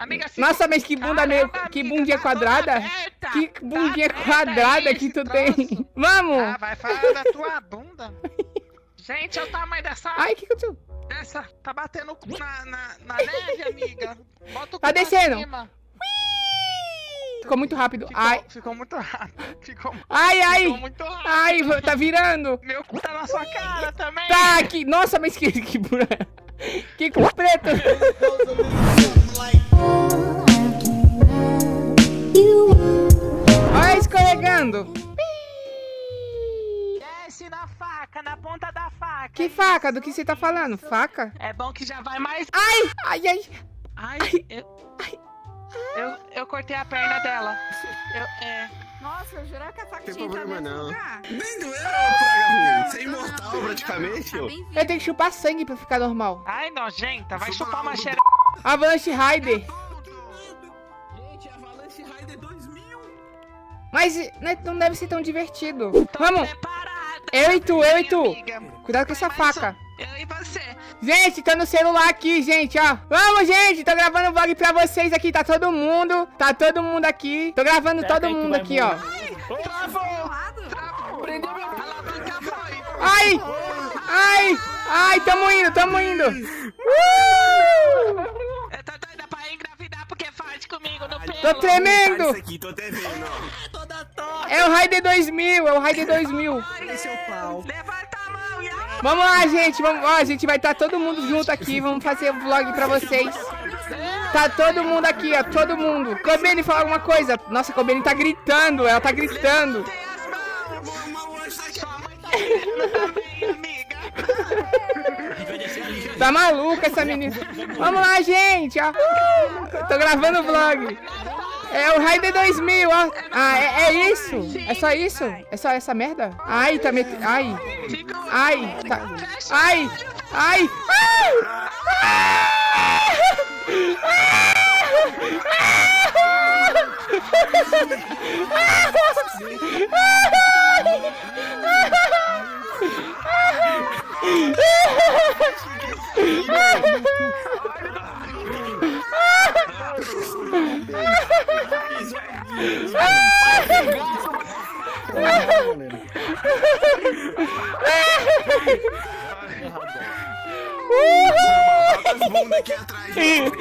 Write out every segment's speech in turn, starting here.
Amiga, Nossa, mas que bunda meio... Que bundinha quadrada? Que bundinha quadrada que tu tem. Vamos! Ah, vai falar da tua bunda. Gente, é o tamanho dessa... Ai, que aconteceu? Essa tá batendo o cu na neve, amiga. Bota o cu Tá descendo. pra cima. Ficou muito rápido. Ai, Ficou muito rápido. Ficou ai. muito rápido. Ai, tá virando. Meu cu tá na sua cara também. Tá aqui. Nossa, mas que buraco. Que cu preto. Olha escorregando. Desce na faca, na ponta da faca. Que faca? Do que você tá falando? Faca? É bom que já vai mais... Ai. Ai, eu cortei a perna dela. Nossa, eu jurava que a faca Tem tinha entrado problema nesse não. lugar. Nem doeu, praga ruim. Você é imortal praticamente, Tá ó. bem vivo. Eu tenho que chupar sangue pra ficar normal. Ai, nojenta, vai Chupa chupar uma lá, xereca. Avalanche Rider. Gente, Avalanche Rider 2000. Mas não deve ser tão divertido. Tô Vamos. preparada. Eu e tu. Amiga. Cuidado com essa faca. Eu e você. Gente, tá no celular aqui, gente, ó. Vamos, gente, tô gravando vlog pra vocês aqui, tá todo mundo aqui. Tô gravando todo mundo aqui, ó. Travou. Prendeu meu alavanca, foi. Ai, tamo indo. Eu tô doida pra engravidar porque faz comigo no pelo. Tô tremendo. Isso aqui, tô até vendo, ó. Toda torta. É o Raider 2000, Esse é o pau. Levanta a mão, Iago. Vamos lá, gente, vamos, ó, a gente vai estar todo mundo junto aqui, vamos fazer o vlog pra vocês. Tá todo mundo aqui, ó, todo mundo. Cobene, fala alguma coisa. Nossa, a Cobene tá gritando, ela tá gritando. Tem as mãos. Sua mãe tá querendo também, amiga. Tá maluca essa menina. Vamos lá, gente, ó. Tô gravando o vlog. É o Raider 2000, ó. Ah, é isso? É só isso? É só essa merda? Ai, tá metendo... Ai, tá... Ai. As bundas aqui atrás.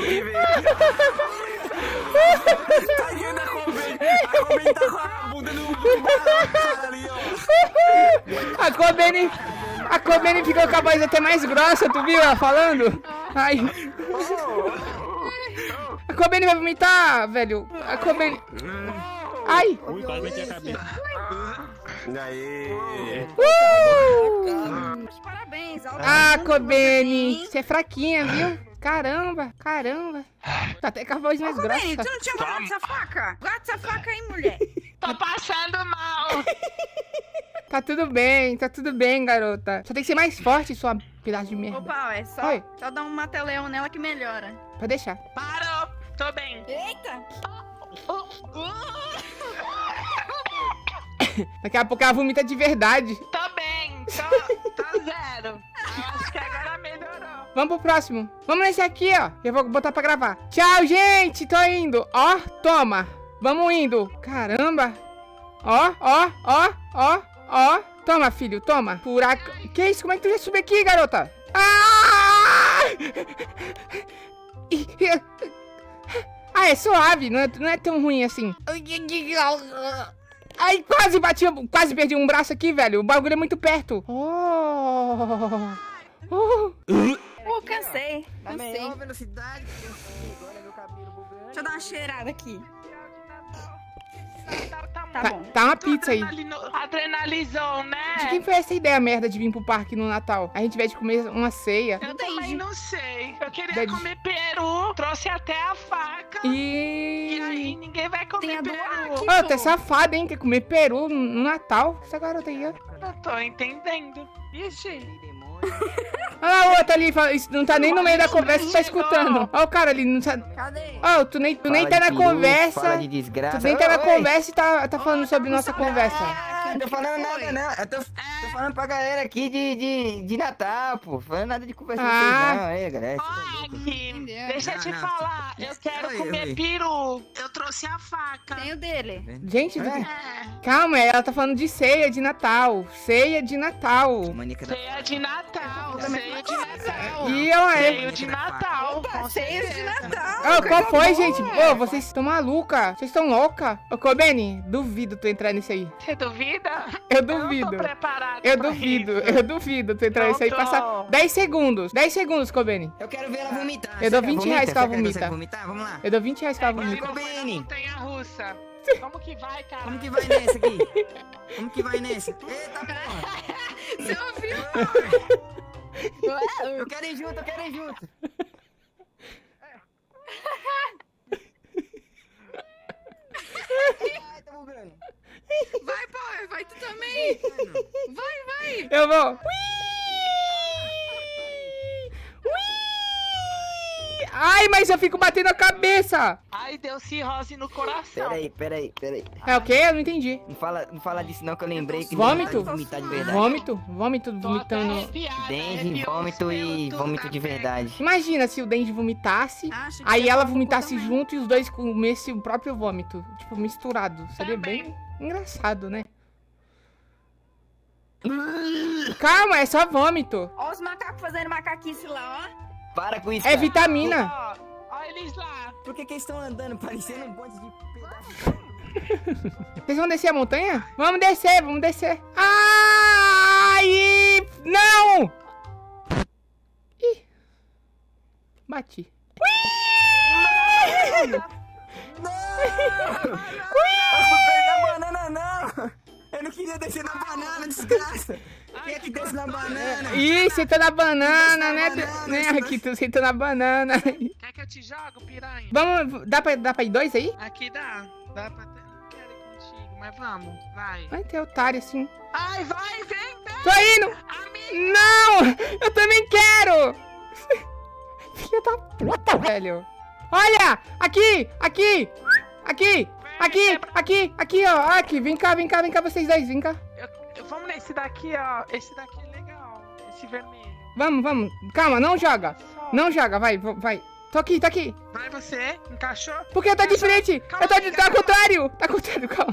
Tá vendo a Cobene? A Cobene tá com a bunda no cara ali, ó. A Cobene ficou com a voz até mais grossa, tu viu ela falando? Ai. A Cobene vai vomitar, velho. A Cobene... Ai. Ui, quase meti a cabeça. Aê. Parabéns. Ah, Cobene, você é fraquinha, viu? Caramba. Tá até com a voz mais Cobene, grossa. tu não tinha guardado essa faca? Guarda essa faca aí, mulher. Tô passando mal. Tá tudo bem, garota. Só tem que ser mais forte, sua pedaço de merda. Opa, é só, Oi. só dar um mata-leão nela que melhora. Pode deixar. Parou. Tô bem. Eita! Daqui a pouco ela vomita de verdade. Tô bem. Tô zero. Acho que agora melhorou. Vamos pro próximo. Vamos nesse aqui, ó. Eu vou botar pra gravar. Tchau, gente. Tô indo. Ó, toma. Vamos indo. Caramba. Ó. Toma, filho, toma. Furaca. Que isso? Como é que tu já subiu aqui, garota? Ah! Ah, é suave. Não é tão ruim assim. Ai, quase perdi um braço aqui, velho. O bagulho é muito perto. Cansei. velocidade. Deixa eu dar uma cheirada aqui. Tá bom. Tá uma pizza aí. Adrenalizou, né? De quem foi essa ideia merda de vir pro parque no Natal? A gente vai de comer uma ceia. Eu também não sei. Eu queria Dede. comer peru, trouxe até a faca. E aí ninguém vai Tem comer a do peru. aqui. Ô, tá safada, hein? Quer comer peru no Natal? Essa garota aí, ó. Não tô entendendo. Ixi. Olha a outra ali, não tá nem no meio da conversa, tá escutando. Ó o cara ali, não sabe. Cadê? Ó, tu nem tá na conversa. Fala de desgraça. Tu nem tá na Oi. conversa e tá falando sobre nossa conversa. Ah, Não, tô falando nada, não. Eu tô falando pra galera aqui de Natal, pô. Falando nada de conversa com vocês, não. Aí, galera. Ó, aqui, deixa eu te falar. Eu quero comer peru. Eu trouxe a faca. Tem o dele. Gente, calma, ela tá falando de ceia de Natal. Ceia de Natal. Ceia de Natal. Ceia de Natal. E eu Ceia de Natal. Ceia de Natal. Ô, qual foi, gente? Ô, vocês estão maluca? Vocês estão louca? Ô, Kobeni, duvido tu entrar nisso aí. Você duvida? Eu duvido. Eu não tô preparado. Eu duvido tu entrar nisso aí e passar 10 segundos. 10 segundos, Kobeni. Eu quero ver ela vomitar. Eu dou 20 reais que ela vomita. Vomitar? Vamos lá. Eu dou 20 reais que ela vomita. Montanha russa. Como que vai, cara? Como que vai nessa aqui? Como que vai nessa? Eita, porra. Você ouviu? Eu quero ir junto, Ai, tá bugando. Vai, pô, vai tu também. Vai. Eu vou. Ai, mas eu fico batendo a cabeça. Ai, deu cirrose no coração. Peraí. É o quê? Eu não entendi. Não fala disso não que eu lembrei que Vômito? não vai vomitar de verdade. Vômito vomitando. Dengue, vômito e vômito de verdade. Imagina se o Denji vomitasse, Acho que aí você ela tá vomitasse também. junto e os dois comessem o próprio vômito. Tipo, misturado. Seria bem engraçado, né? Calma, é só vômito. Ó os macacos fazendo macaquice lá, ó. Para com isso, É cara. vitamina. Ó eles lá. Por que eles estão andando parecendo um monte de pedaço? Vocês vão descer a montanha? Vamos descer. Ai! Não! Ih! Bati. Eu fui pegar a banana, não! Eu não queria descer na banana, desgraça! Quem é que desce na banana? Ih, sentou na banana, né? banana, Né, esse aqui, tu sentou na banana. Quer que eu te jogo, piranha? Vamos, dá pra ir dois aí? Aqui dá. Dá pra ter. Não quero ir contigo, mas vamos. Vai. Vai ter otário assim. Ai, vai, vem. Tô indo! Amigo. Não! Eu também quero! Filha da puta, velho. Olha! Aqui! Ó. Aqui, vem cá, vocês dois, vem cá. Vamos nesse daqui, ó. Esse daqui é legal. Esse vermelho. Vamos. Calma, não joga. Só. Não joga, vai. Tô aqui. Vai você, encaixou? Porque eu tô de frente. Calma, Tá ao calma. contrário. Tá ao contrário, calma.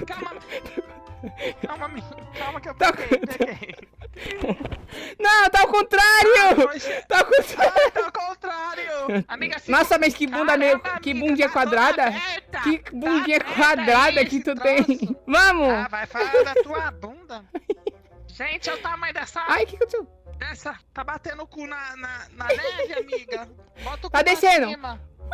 Calma, amigo. Calma que eu Tá- peguei. Não, tá ao contrário. Poxa. Tá ao contrário. Ai, tá ao contrário. Amiga, se... Nossa, mas que bunda Caramba, que amiga, bundinha tá toda quadrada. aberta. Que bundinha Tá quadrada aberta que esse tu troço. tem. Vamos. Ah, vai falar da tua bunda. Gente, é o tamanho dessa... Ai, que aconteceu? Dessa... Tá batendo o cu na neve, amiga. Bota o cu Tá pra descendo. cima.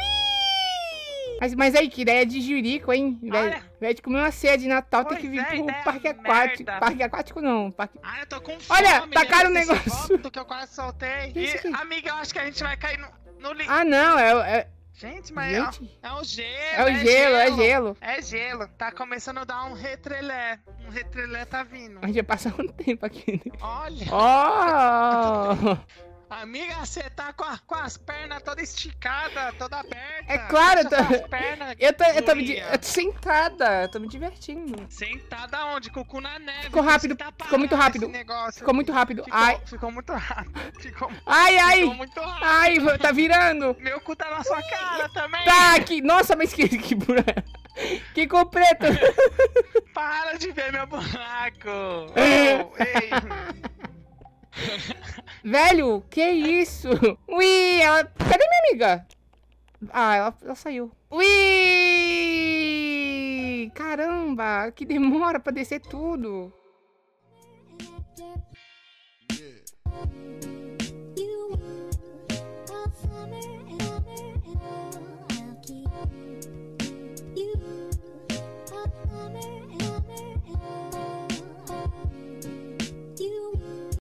Mas aí, que ideia de jirico, hein? Olha. Vai de comer uma ceia de Natal, tem Pois que vir é, pro ideia parque aquático. merda. Parque aquático não. Ai, eu tô com fome. Olha, tacaram o desse negócio. vômito que eu quase soltei. Que isso E, aqui? amiga, eu acho que a gente vai cair no lixo. Ah, não, Gente, mas Gente. é o gelo. É o gelo, é gelo. É gelo. Tá começando a dar um retrelé. Um retrelé tá vindo. A gente vai passar um tempo aqui, né? Olha. Ó! Amiga, você tá com as pernas toda esticada, toda aberta. É claro, Fecha eu tô- suas pernas, Eu tô guria. sentada, eu tô me divertindo. Sentada onde? Com o cu na neve. Ficou por isso rápido, que tá ficou muito parado rápido. esse negócio. Ficou muito rápido. Ficou, Ai, ficou muito rápido. Ficou ai. muito rápido. Ai, tá virando. Meu cu tá na sua cara também. Tá aqui. Nossa, mas que buraco. Que cor preto. Para de ver meu buraco. Oh, ei. Velho, que isso? Ui, cadê minha amiga? Ah, ela saiu. Ui! Caramba, que demora pra descer tudo. Yeah.